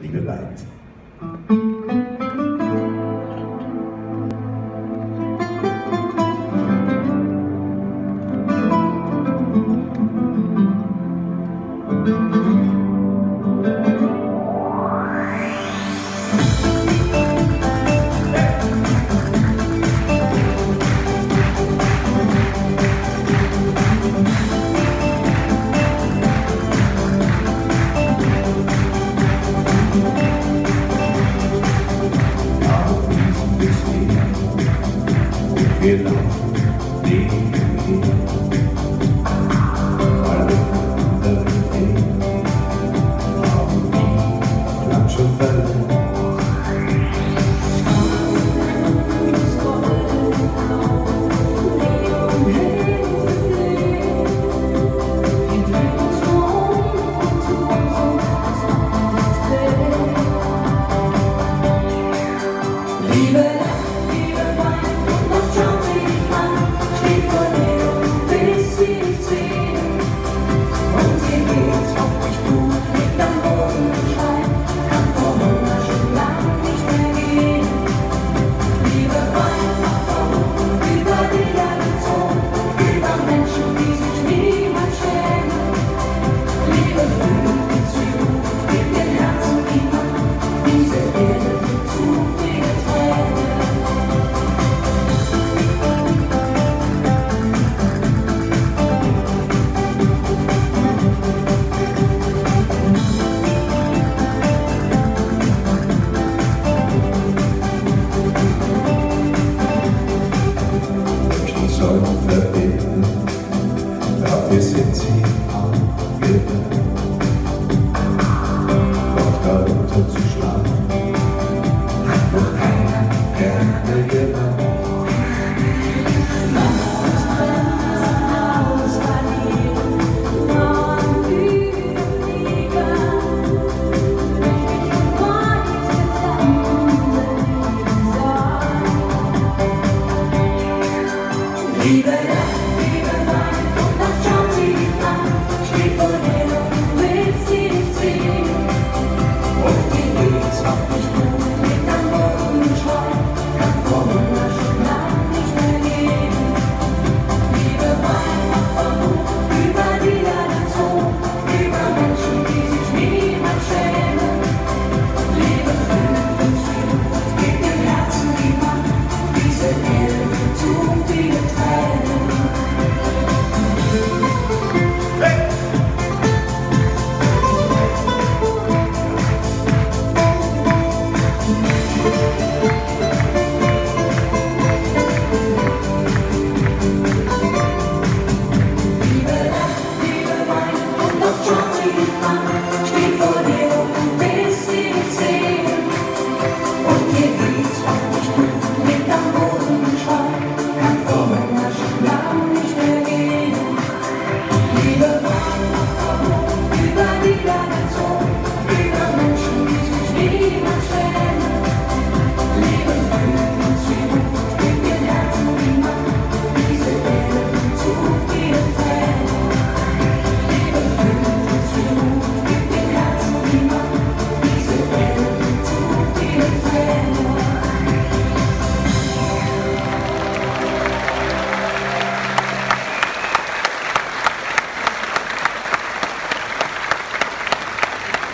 Liebe weint. Wir laufen nebenher, alle anderen Wege haben wir lang schon verloren. Verbinden, dafür sind sie angelernt, dort darunter zu schlafen, hat noch keiner gerne gelernt. Lass uns aus verlieren, Mauern überfliegen, weit getrennt unser Leben sein. Liebe Wein, und das schaut sie an, steht vor dir und will sie nicht sehen. Und die geht's auch nicht gut, liegt am Boden und schreit, kann vor Hunger schon lang nicht mehr gehen. Liebe Wein, macht Vermut über die Nation, über Menschen, die sich niemand schämen. Liebe fühlt und fühlt, gibt dem Herzen die Macht, diese Erde zu viele Tränen.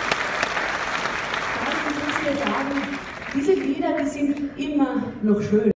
Diese Lieder, die sind immer noch schön.